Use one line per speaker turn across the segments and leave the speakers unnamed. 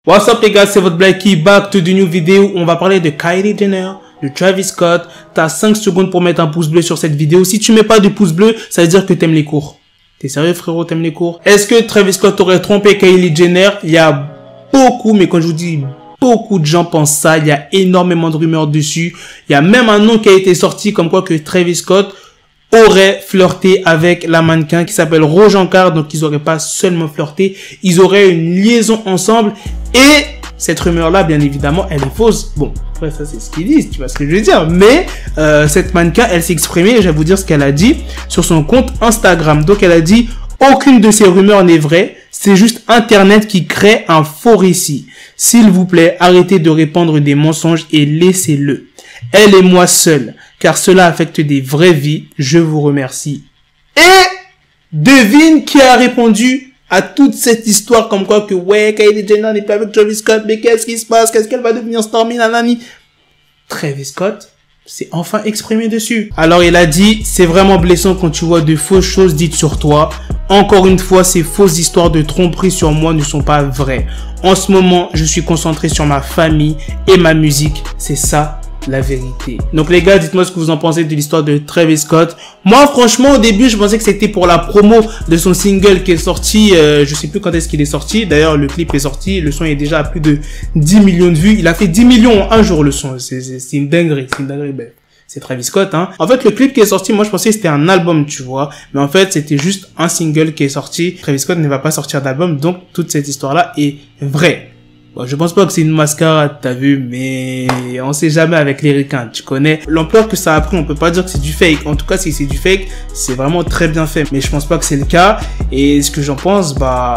What's up les gars, c'est votre Blacky, back to the new vidéo. On va parler de Kylie Jenner, de Travis Scott. T'as 5 secondes pour mettre un pouce bleu sur cette vidéo. Si tu mets pas de pouce bleu, ça veut dire que t'aimes les cours. T'es sérieux frérot, t'aimes les cours? Est-ce que Travis Scott aurait trompé Kylie Jenner? Il y a beaucoup, mais quand je vous dis beaucoup de gens pensent ça, il y a énormément de rumeurs dessus. Il y a même un nom qui a été sorti comme quoi que Travis Scott aurait flirté avec la mannequin qui s'appelle Rose Ankar. Donc ils auraient pas seulement flirté, ils auraient une liaison ensemble. Et cette rumeur là, bien évidemment, elle est fausse. Bon, après ça c'est ce qu'ils disent, tu vois ce que je veux dire. Mais cette mannequin, elle s'est exprimée et je vais vous dire ce qu'elle a dit sur son compte Instagram. Donc elle a dit: aucune de ces rumeurs n'est vraie, c'est juste Internet qui crée un faux récit. S'il vous plaît, arrêtez de répandre des mensonges et laissez-le. Elle et moi seule, car cela affecte des vraies vies. Je vous remercie. Et devine qui a répondu à toute cette histoire comme quoi que ouais, Kylie Jenner n'est pas avec Travis Scott, mais qu'est-ce qui se passe? Qu'est-ce qu'elle va devenir Stormy, nanani? Travis Scott s'est enfin exprimé dessus. Alors il a dit: c'est vraiment blessant quand tu vois de fausses choses dites sur toi. Encore une fois, ces fausses histoires de tromperie sur moi ne sont pas vraies. En ce moment, je suis concentré sur ma famille et ma musique. C'est ça la vérité. Donc les gars, dites-moi ce que vous en pensez de l'histoire de Travis Scott. Moi franchement au début je pensais que c'était pour la promo de son single qui est sorti, je sais plus quand est-ce qu'il est sorti. D'ailleurs le clip est sorti, le son est déjà à plus de 10 millions de vues. Il a fait 10 millions en un jour le son, c'est une dinguerie, c'est une dinguerie. Ben, c'est Travis Scott, hein. En fait, le clip qui est sorti, moi, je pensais que c'était un album, tu vois. Mais en fait, c'était juste un single qui est sorti. Travis Scott ne va pas sortir d'album, donc toute cette histoire-là est vraie. Bon, je pense pas que c'est une mascarade, t'as vu, mais on sait jamais avec les ricains, tu connais. L'ampleur que ça a pris, on peut pas dire que c'est du fake. En tout cas, si c'est du fake, c'est vraiment très bien fait. Mais je pense pas que c'est le cas. Et ce que j'en pense,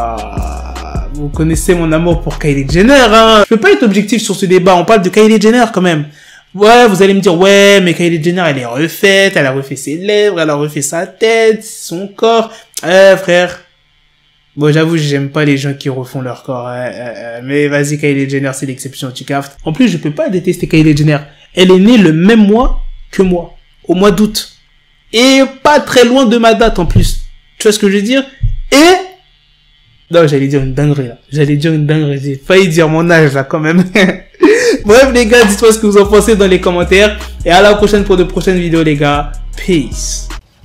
vous connaissez mon amour pour Kylie Jenner, hein. Je peux pas être objectif sur ce débat, on parle de Kylie Jenner quand même. Ouais, vous allez me dire, ouais, mais Kylie Jenner, elle est refaite, elle a refait ses lèvres, elle a refait sa tête, son corps. Frère. Bon, j'avoue, j'aime pas les gens qui refont leur corps. Mais vas-y, Kylie Jenner, c'est l'exception, tu captes. En plus, je peux pas détester Kylie Jenner. Elle est née le même mois que moi, au mois d'août. Et pas très loin de ma date, en plus. Tu vois ce que je veux dire? Et... non, j'allais dire une dinguerie, là. J'ai failli dire mon âge, là, quand même. Bref, les gars, dites-moi ce que vous en pensez dans les commentaires. Et à la prochaine pour de prochaines vidéos, les gars. Peace.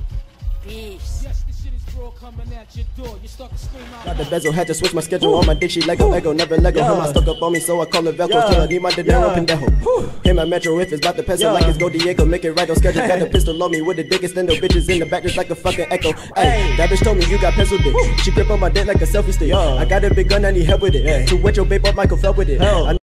Got the bezel, had to switch my schedule on my dick, she Lego, never Lego. Him, I stuck up on me, so I call it Velcro. Till I need my dinero pendejo. Him, my metro, if it's about the peso, like it's Go Diego, make it right on schedule. Got the pistol on me with the dick, extendo bitches in the back, just like a fucking echo. Hey, that bitch told me you got pencil dick. She grip on my dick like a selfie stick. I got a big gun, I need help with it. To wet your babe up, Michael fell with it.